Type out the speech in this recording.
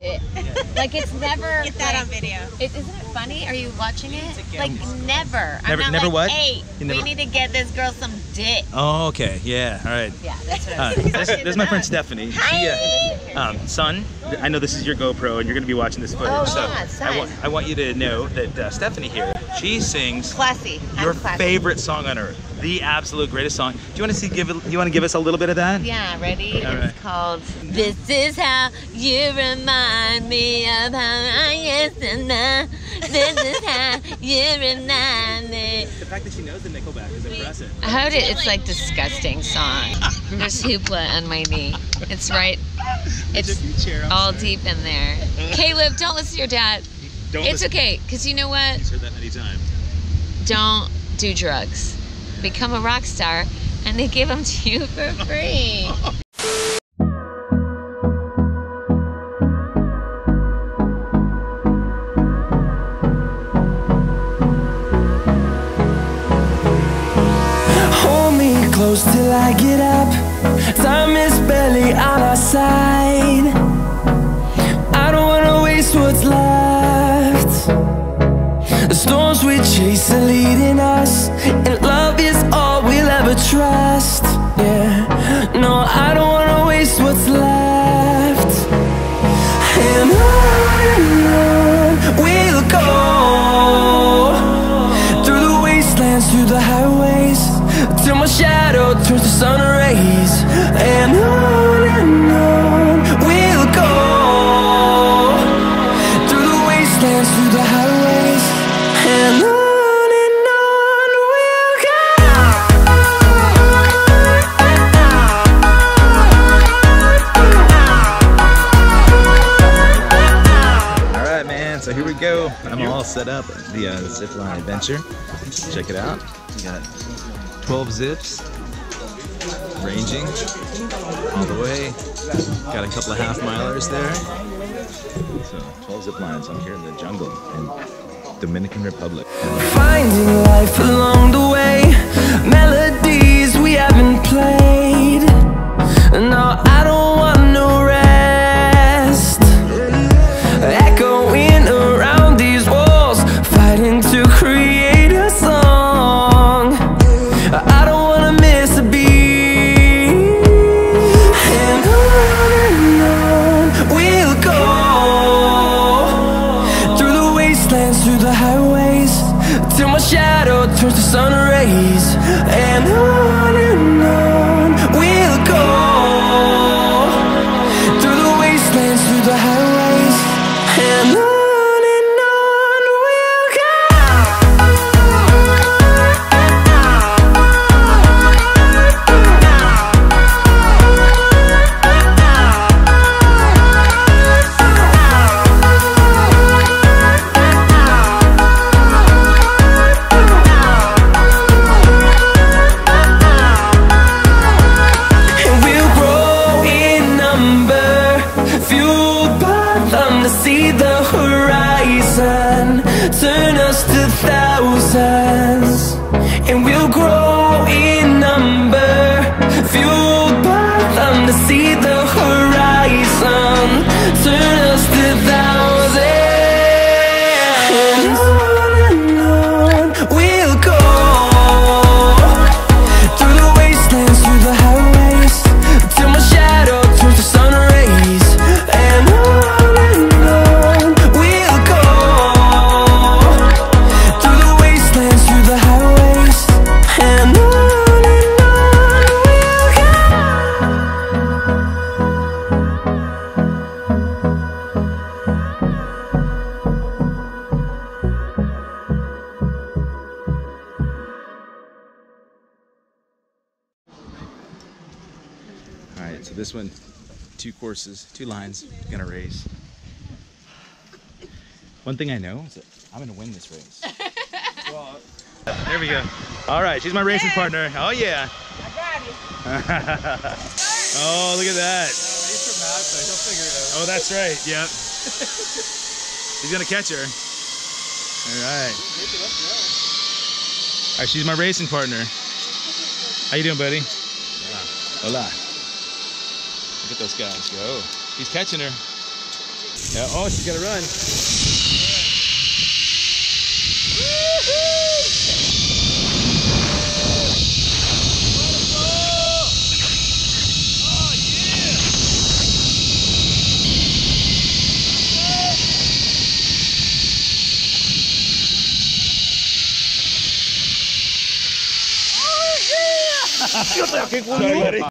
Like it's never. Get that on video. Isn't it funny? Are you watching it? Like never. Never. I'm not Never like, what? Hey, we need to get this girl some dick. Oh, okay. Yeah. All right. Yeah, that's what I was saying. This is my friend Stephanie. She, son, I know this is your GoPro and you're gonna be watching this footage. Oh, so yeah, son. I want you to know that Stephanie here, she sings Classy. your favorite song on earth, the absolute greatest song. Do you want to give us a little bit of that? Yeah, ready? All It's right. called This Is How You Remind Me of How I Used to Know. This is how you remind me. The fact that she knows the Nickelback is impressive. I heard it. It's like disgusting song. There's hoopla on my knee. It's right. It's all deep in there. Caleb, don't listen to your dad. It's okay, because you know what? He's heard that many times. Don't do drugs. Become a rock star, and they give them to you for free. Hold me close till I get up. Time is barely on our side. I don't wanna waste what's left. The storms we chase are leading us, and love is all we'll ever trust. Yeah, no, I don't wanna waste what's left. And on we'll go, through the wastelands, through the highways, till my shadow turns to sun rays. And on we'll go, through the wastelands, through the highways, and on we'll go. All right, man. So here we go. I'm all set up. The zipline adventure. Check it out. We got 12 zips, ranging all the way. Got a couple of half-milers there. So 12 zip lines. I'm here in the jungle in Dominican Republic. Finding life along the way, melodies we haven't played. No, I don't want no rest. Echoing around these walls, fighting to create a song. I don't wanna miss a beat. And on we'll go, through the wastelands, through the highways, till my shadow turns to sun rays. And on we'll go, through the wastelands, through the highways, and on we'll go. And we'll grow in number, fueled by them to see the horizon, turn us to thousands. And we'll grow in number, fueled by them to see the horizon, turn us to thousands. And on we'll go, through the wastelands, through the highways, till my shadow turns to sun rays. And on we'll go, through the wastelands, through the highways, and on we'll go. All right, so this one, 2 courses, 2 lines, gonna race. One thing I know is that I'm gonna win this race. There we go. All right, she's my racing partner. Oh yeah. I got it. Oh, look at that. He's from Mazda, he'll figure it out. Oh, that's right. Yep. He's gonna catch her. All right. All right, she's my racing partner. How you doing, buddy? Hola. Look at those guys go. He's catching her. Oh, she's gonna run. ¡Qué